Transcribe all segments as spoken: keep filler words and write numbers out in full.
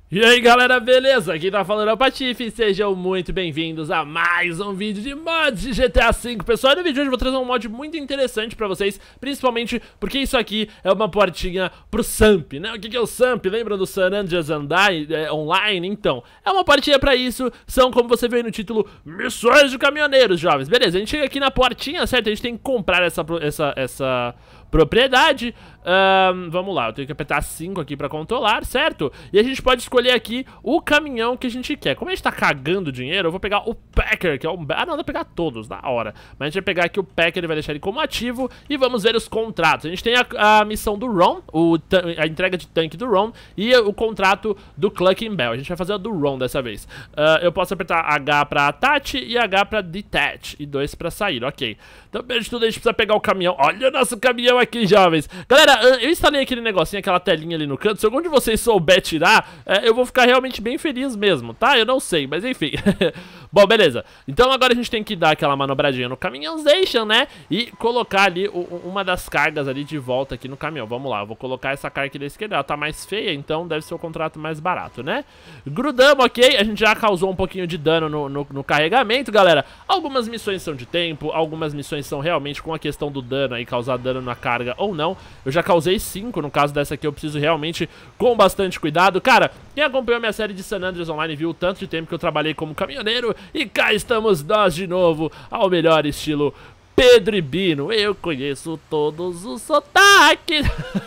E aí galera, beleza? Aqui tá falando é o Patife, sejam muito bem-vindos a mais um vídeo de mods de G T A cinco. Pessoal, no vídeo de hoje eu vou trazer um mod muito interessante pra vocês, principalmente porque isso aqui é uma portinha pro Samp, né? O que que é o Samp? Lembra do San Andreas Andai, é, Online? Então, é uma portinha pra isso, são, como você vê aí no título, missões de caminhoneiros, jovens. Beleza, a gente chega aqui na portinha, certo? A gente tem que comprar essa, essa, essa propriedade. Um, vamos lá, eu tenho que apertar cinco aqui pra controlar, certo? E a gente pode escolher aqui o caminhão que a gente quer. Como a gente tá cagando dinheiro, eu vou pegar o Packer, que é um... Ah, não, dá pra pegar todos, da hora. Mas a gente vai pegar aqui o Packer, ele vai deixar ele como ativo. E vamos ver os contratos. A gente tem a, a missão do Ron, o, a entrega de tanque do Ron. E o contrato do Clucking Bell. A gente vai fazer a do Ron dessa vez. uh, Eu posso apertar H pra Attach e H pra Detach. E dois pra sair, ok. Então, primeiro de tudo, a gente precisa pegar o caminhão. Olha o nosso caminhão aqui, jovens. Galera, eu instalei aquele negocinho, aquela telinha ali no canto. Se algum de vocês souber tirar, é, eu vou ficar realmente bem feliz mesmo, tá? Eu não sei, mas enfim. Bom, beleza. Então agora a gente tem que dar aquela manobradinha no caminhãozation, né? E colocar ali o, uma das cargas ali de volta aqui no caminhão. Vamos lá, eu vou colocar essa carga aqui da esquerda. Ela tá mais feia, então deve ser o contrato mais barato, né? Grudamos, ok? A gente já causou um pouquinho de dano no, no, no carregamento, galera. Algumas missões são de tempo, algumas missões são realmente com a questão do dano aí, causar dano na carga ou não. Eu já causei cinco, no caso dessa aqui eu preciso realmente com bastante cuidado. Cara, quem acompanhou minha série de San Andreas Online viu o tanto de tempo que eu trabalhei como caminhoneiro. E cá estamos nós de novo, ao melhor estilo Pedro e Bino. Eu conheço todos os sotaques.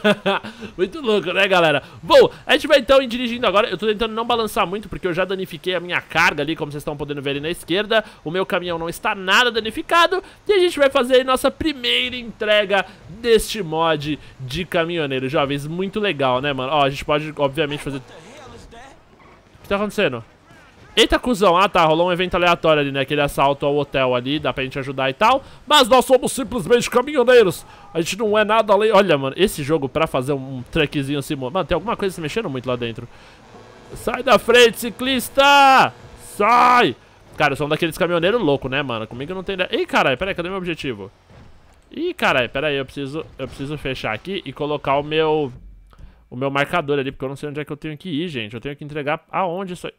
Muito louco, né, galera? Bom, a gente vai então ir dirigindo agora. Eu tô tentando não balançar muito, porque eu já danifiquei a minha carga ali, como vocês estão podendo ver ali na esquerda. O meu caminhão não está nada danificado. E a gente vai fazer aí nossa primeira entrega deste mod de caminhoneiro, jovens. Muito legal, né, mano? Ó, a gente pode, obviamente, fazer... O que tá acontecendo? Eita, cuzão. Ah, tá, rolou um evento aleatório ali, né? Aquele assalto ao hotel ali, dá pra gente ajudar e tal. Mas nós somos simplesmente caminhoneiros. A gente não é nada além... Olha, mano, esse jogo pra fazer um truckzinho assim... Mano, tem alguma coisa se mexendo muito lá dentro. Sai da frente, ciclista! Sai! Cara, eu sou um daqueles caminhoneiros loucos, né, mano? Comigo não tem... Ih, caralho, peraí, cadê meu objetivo? Ih, caralho, peraí, eu preciso... Eu preciso fechar aqui e colocar o meu... O meu marcador ali, porque eu não sei onde é que eu tenho que ir, gente. Eu tenho que entregar aonde isso aí...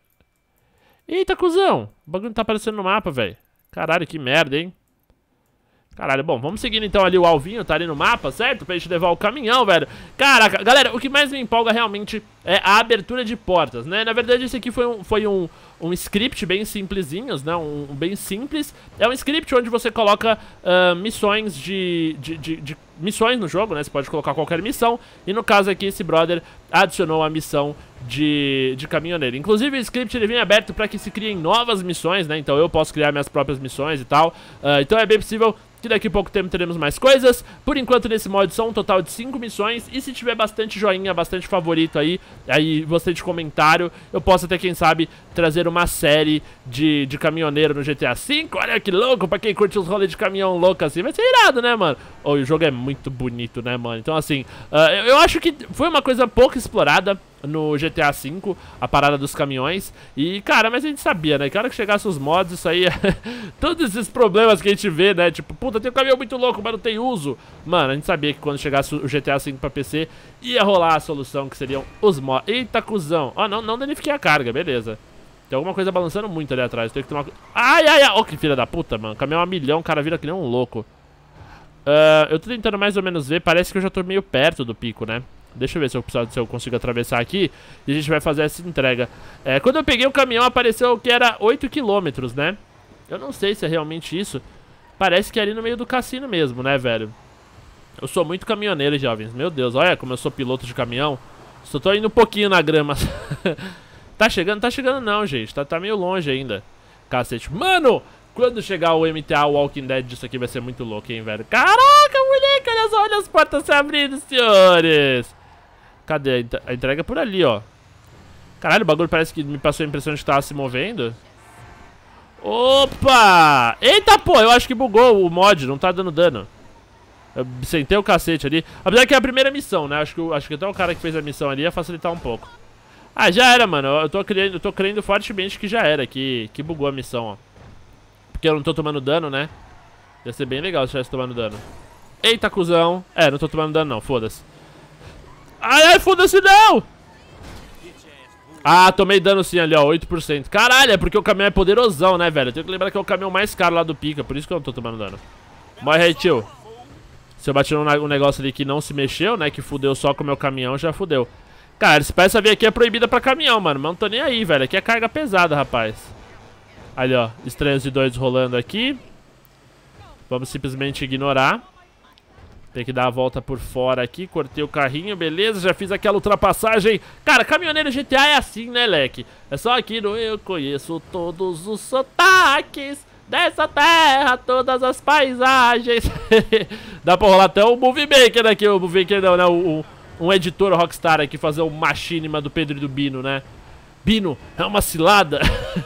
Eita, cuzão. O bagulho não tá aparecendo no mapa, velho. Caralho, que merda, hein? Caralho, bom, vamos seguindo então ali o alvinho, tá ali no mapa, certo? Pra gente levar o caminhão, velho. Caraca, galera, o que mais me empolga realmente é a abertura de portas, né? Na verdade, esse aqui foi um, foi um, um script bem simplesinhos, né? Um, um bem simples. É um script onde você coloca uh, missões de, de, de, de... missões no jogo, né? Você pode colocar qualquer missão. E no caso aqui, esse brother adicionou a missão de, de caminhoneiro. Inclusive, o script ele vem aberto para que se criem novas missões, né? Então eu posso criar minhas próprias missões e tal. Uh, então é bem possível que daqui a pouco tempo teremos mais coisas. Por enquanto, nesse mod são um total de cinco missões. E se tiver bastante joinha, bastante favorito aí, aí bastante comentário, eu posso até, quem sabe, trazer uma série de, de caminhoneiro no G T A cinco. Olha que louco, pra quem curte os rolês de caminhão louco assim, vai ser irado, né, mano? Oh, o jogo é muito bonito, né, mano? Então, assim, uh, eu, eu acho que foi uma coisa pouco explorada no G T A cinco, a parada dos caminhões. E, cara, mas a gente sabia, né? Que a hora que chegasse os mods, isso aí... todos esses problemas que a gente vê, né? Tipo, puta, tem um caminhão muito louco, mas não tem uso. Mano, a gente sabia que quando chegasse o G T A cinco pra P C, ia rolar a solução, que seriam os mods. Eita, cuzão. Ó, oh, não, não danifiquei a carga, beleza. Tem alguma coisa balançando muito ali atrás. Tem que tomar... Ai, ai, ai. Ó, oh, que filha da puta, mano. Caminhão a milhão, o cara vira que nem um louco. Uh, eu tô tentando mais ou menos ver. Parece que eu já tô meio perto do pico, né? Deixa eu ver se eu, se eu consigo atravessar aqui. E a gente vai fazer essa entrega. É, quando eu peguei o caminhão, apareceu que era oito quilômetros, né? Eu não sei se é realmente isso. Parece que é ali no meio do cassino mesmo, né, velho? Eu sou muito caminhoneiro, jovens. Meu Deus, olha como eu sou piloto de caminhão. Só tô indo um pouquinho na grama. Tá chegando? Tá chegando não, gente. Tá, tá meio longe ainda. Cacete. Mano, quando chegar o M T A Walking Dead disso aqui vai ser muito louco, hein, velho? Caraca, moleque, olha só, olha as portas se abrindo, senhores. Cadê? A entrega é por ali, ó. Caralho, o bagulho parece que me passou a impressão de que tava se movendo. Opa! Eita, pô, eu acho que bugou o mod, não tá dando dano. Eu sentei o cacete ali. Apesar que é a primeira missão, né? Acho que, acho que até o cara que fez a missão ali ia facilitar um pouco. Ah, já era, mano. Eu tô crendo, eu tô crendo fortemente que já era, que, que bugou a missão, ó. Porque eu não tô tomando dano, né? Ia ser bem legal se eu estivesse tomando dano. Eita, cuzão. É, não tô tomando dano não, foda-se. Ai, ai, foda-se não! Ah, tomei dano sim ali, ó, oito por cento. Caralho, é porque o caminhão é poderosão, né, velho? Eu tenho que lembrar que é o caminhão mais caro lá do Pica, por isso que eu não tô tomando dano. Morre aí, tio. Se eu bati num negócio ali que não se mexeu, né, que fudeu só com o meu caminhão, já fudeu. Cara, essa peça vir aqui é proibida pra caminhão, mano, mas não tô nem aí, velho. Aqui é carga pesada, rapaz. Ali, ó, estranhos e doidos rolando aqui. Vamos simplesmente ignorar. Tem que dar a volta por fora aqui. Cortei o carrinho, beleza. Já fiz aquela ultrapassagem. Cara, caminhoneiro G T A é assim, né, leque? É só aqui no Eu Conheço Todos os Sotaques dessa terra, todas as paisagens. Dá pra rolar até o Movie Maker aqui. O Movie Maker não, né? O, o, um editor Rockstar aqui fazer o machinima do Pedro e do Bino, né? Bino, é uma cilada.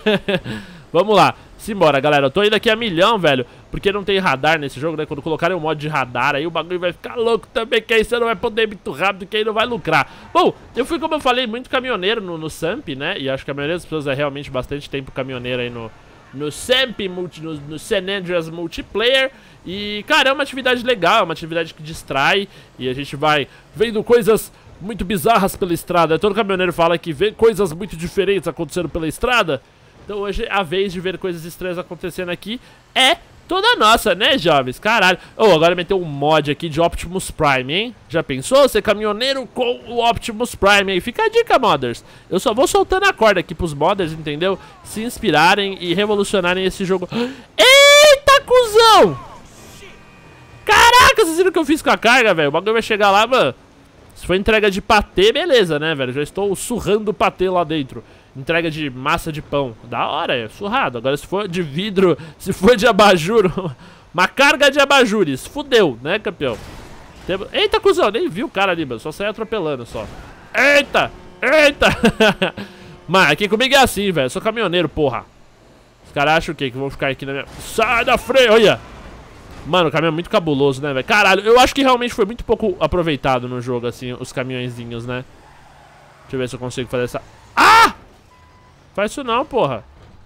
Vamos lá. Simbora, galera. Eu tô indo aqui a milhão, velho. Porque não tem radar nesse jogo, né? Quando colocarem o modo de radar, aí o bagulho vai ficar louco também. Que aí você não vai poder ir muito rápido, que aí não vai lucrar. Bom, eu fui, como eu falei, muito caminhoneiro no, no Samp, né? E acho que a maioria das pessoas é realmente bastante tempo caminhoneiro aí no, no Samp, multi, no, no San Andreas Multiplayer. E, cara, é uma atividade legal, é uma atividade que distrai. E a gente vai vendo coisas muito bizarras pela estrada. Todo caminhoneiro fala que vê coisas muito diferentes acontecendo pela estrada. Então hoje a vez de ver coisas estranhas acontecendo aqui é toda nossa, né, jovens? Caralho. Oh, agora meteu um mod aqui de Optimus Prime, hein? Já pensou? Ser caminhoneiro com o Optimus Prime aí. Fica a dica, modders. Eu só vou soltando a corda aqui pros modders, entendeu? Se inspirarem e revolucionarem esse jogo. Eita, cuzão! Caraca, vocês viram o que eu fiz com a carga, velho? O bagulho vai chegar lá, mano. Se for entrega de patê, beleza, né, velho? Já estou surrando o patê lá dentro. Entrega de massa de pão. Da hora, é surrado. Agora se for de vidro, se for de abajur, uma carga de abajures, fudeu, né, campeão? Eita, cuzão, nem vi o cara ali, mano. Só saí atropelando, só. Eita, eita. Mano, aqui comigo é assim, velho. Sou caminhoneiro, porra. Os caras acham o quê? Que vão ficar aqui na minha... Sai da frente, olha. Mano, o caminhão é muito cabuloso, né, velho? Caralho, eu acho que realmente foi muito pouco aproveitado no jogo, assim, os caminhõezinhos, né? Deixa eu ver se eu consigo fazer essa... Ah! Faz isso não, porra.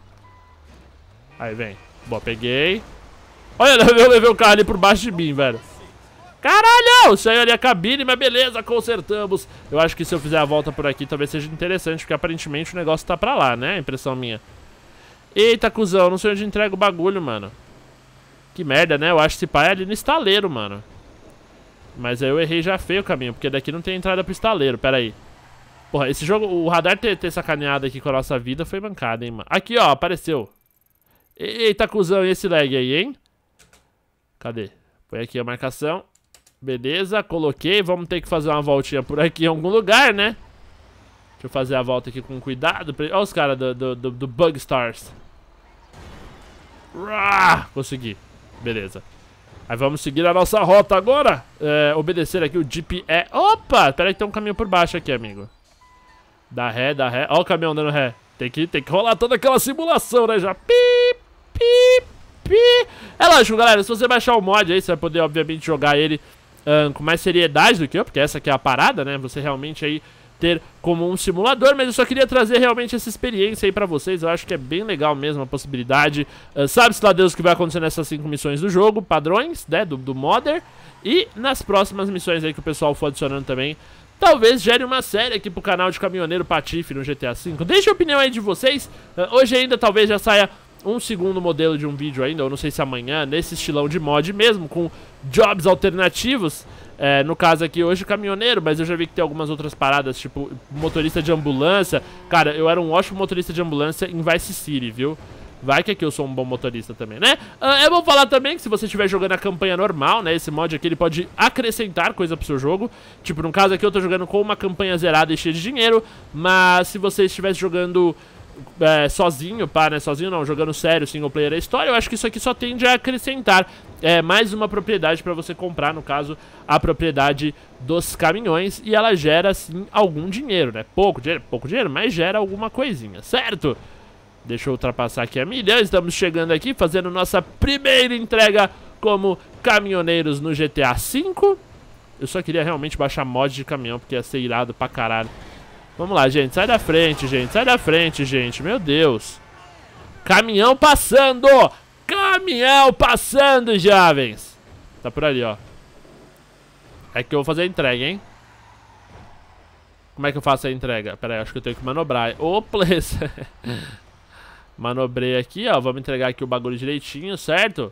Aí, vem. Bom, peguei. Olha, eu levei o carro ali por baixo de mim, velho. Caralho! Saiu ali a cabine, mas beleza, consertamos. Eu acho que se eu fizer a volta por aqui, talvez seja interessante, porque aparentemente o negócio tá pra lá, né? Impressão minha. Eita, cuzão, não sei onde entrega o bagulho, mano. Que merda, né? Eu acho que esse pai é ali no estaleiro, mano. Mas aí eu errei já feio o caminho, porque daqui não tem entrada pro estaleiro, pera aí. Porra, esse jogo, o radar ter, ter sacaneado aqui com a nossa vida foi mancada, hein, mano. Aqui, ó, apareceu. Eita, cuzão, e esse lag aí, hein? Cadê? Põe aqui a marcação. Beleza, coloquei. Vamos ter que fazer uma voltinha por aqui em algum lugar, né? Deixa eu fazer a volta aqui com cuidado. Olha os caras do, do, do, do Bug Stars. Uah, consegui. Beleza. Aí vamos seguir a nossa rota agora. É, obedecer aqui o G P S. Opa, pera aí que tem um caminho por baixo aqui, amigo. Dá ré, dá ré. Ó o caminhão dando ré. Tem que, tem que rolar toda aquela simulação, né? Já. Pi, pi, pi. É lógico, galera. Se você baixar o mod aí, você vai poder, obviamente, jogar ele um, com mais seriedade do que eu. Porque essa aqui é a parada, né? Você realmente aí ter como um simulador. Mas eu só queria trazer realmente essa experiência aí pra vocês. Eu acho que é bem legal mesmo a possibilidade. Uh, Sabe-se lá Deus o que vai acontecer nessas cinco missões do jogo. Padrões, né? Do, do modder. E nas próximas missões aí que o pessoal for adicionando também. Talvez gere uma série aqui pro canal de Caminhoneiro Patife no G T A cinco. Deixa a opinião aí de vocês. Uh, hoje ainda talvez já saia um segundo modelo de um vídeo ainda. Eu não sei se amanhã, nesse estilão de mod mesmo, com jobs alternativos. É, no caso aqui hoje caminhoneiro, mas eu já vi que tem algumas outras paradas, tipo motorista de ambulância. Cara, eu era um ótimo motorista de ambulância em Vice City, viu? Vai que aqui eu sou um bom motorista também, né? Uh, é bom falar também que se você estiver jogando a campanha normal, né? Esse mod aqui, ele pode acrescentar coisa pro seu jogo. Tipo, no caso aqui eu tô jogando com uma campanha zerada e cheia de dinheiro. Mas se você estivesse jogando é, sozinho, pá, né? Sozinho não, jogando sério, single player a história, eu acho que isso aqui só tende a acrescentar é, mais uma propriedade pra você comprar, no caso, a propriedade dos caminhões. E ela gera, sim, algum dinheiro, né? Pouco dinheiro, pouco dinheiro, mas gera alguma coisinha, certo? Deixa eu ultrapassar aqui a milhão. Estamos chegando aqui, fazendo nossa primeira entrega como caminhoneiros no G T A cinco. Eu só queria realmente baixar mod de caminhão, porque ia ser irado pra caralho. Vamos lá, gente. Sai da frente, gente. Sai da frente, gente. Meu Deus. Caminhão passando! Caminhão passando, jovens. Tá por ali, ó. É que eu vou fazer a entrega, hein? Como é que eu faço a entrega? Pera aí, acho que eu tenho que manobrar. Opa, manobrei aqui, ó. Vamos entregar aqui o bagulho direitinho, certo?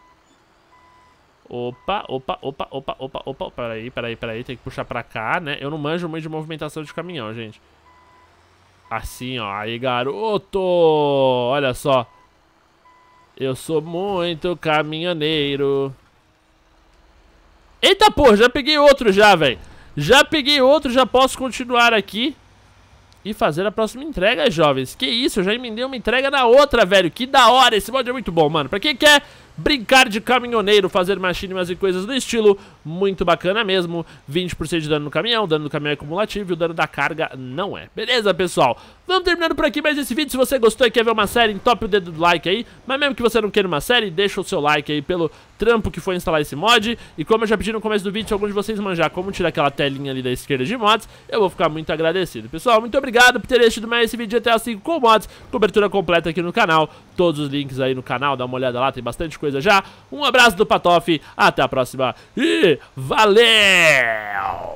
Opa, opa, opa, opa, opa, opa. Peraí, peraí, peraí. Tem que puxar pra cá, né? Eu não manjo muito de movimentação de caminhão, gente. Assim, ó. Aí, garoto. Olha só. Eu sou muito caminhoneiro. Eita, porra. Já peguei outro já, velho. Já peguei outro. Já posso continuar aqui e fazer a próxima entrega, jovens. Que isso, eu já emendei uma entrega na outra, velho. Que da hora. Esse mod é muito bom, mano. Pra quem quer brincar de caminhoneiro, fazer machinima e coisas do estilo, muito bacana mesmo. vinte por cento de dano no caminhão, dano no caminhão é cumulativo e o dano da carga não é. Beleza, pessoal? Vamos terminando por aqui mais esse vídeo. Se você gostou e quer ver uma série, entope o dedo do like aí. Mas mesmo que você não queira uma série, deixa o seu like aí pelo trampo que foi instalar esse mod. E como eu já pedi no começo do vídeo, se algum de vocês manjar como tirar aquela telinha ali da esquerda de mods, eu vou ficar muito agradecido. Pessoal, muito obrigado por ter assistido mais esse vídeo G T A cinco com mods, cobertura completa aqui no canal. Todos os links aí no canal, dá uma olhada lá, tem bastante coisa já. Um abraço do Patof, até a próxima e valeu!